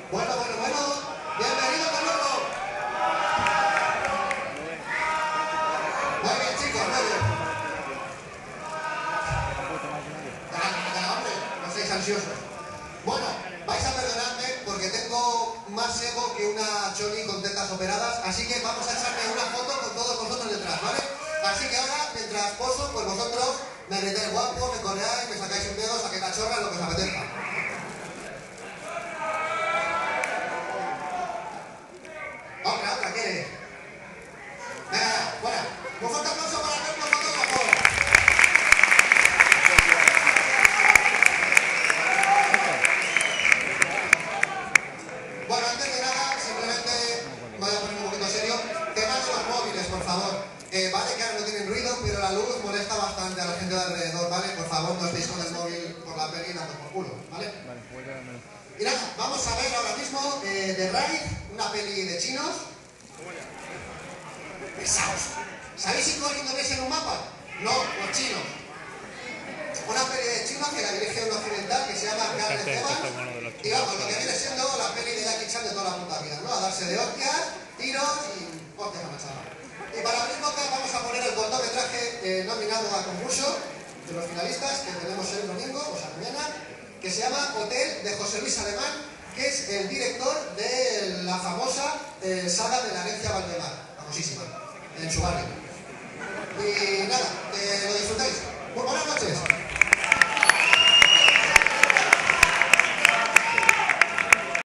Bueno, bienvenido de nuevo. Muy bien, chicos, muy bien. Ya, hombre, no seáis ansiosos. Bueno, vais a perdonarme porque tengo más ego que una choli con tetas operadas, así que vamos a echarme una foto con todos vosotros detrás, ¿vale? Así que ahora, mientras poso, pues vosotros me gritáis guapo, me coreáis, me sacáis un dedo, saquéis la chorra, lo que os apetezca. Otra, ¿qué? Venga, fuera. Un fuerte aplauso para nuestro fotógrafo. Bueno, antes de nada, simplemente voy a poner un poquito serio. Tema de los móviles, por favor. Vale que ahora no tienen ruido, pero la luz molesta bastante a la gente de alrededor, ¿vale? Por favor, no estéis con el móvil por la peli dando por culo, ¿vale? Y nada, vamos a ver ahora mismo The Raid, una peli de chinos. Pesaos. ¿Sabéis situar Indonesia en un mapa? No, los chinos. Una peli de chinos que la dirige un occidental que se llama Gareth Evans. Y vamos, lo que viene siendo la peli de Jackie Chan de toda la puta vida, ¿no? A darse de hostias, tiros y hostias a machada. Y para abrir boca vamos a poner el cortometraje nominado a concurso de los finalistas que tenemos el domingo, o sea mañana, que se llama Hotel, de José Luis Alemán, que es el director de la famosa saga de la herencia Valdemar, famosísima, en su barrio. Y nada, que lo disfrutéis. Muy buenas noches.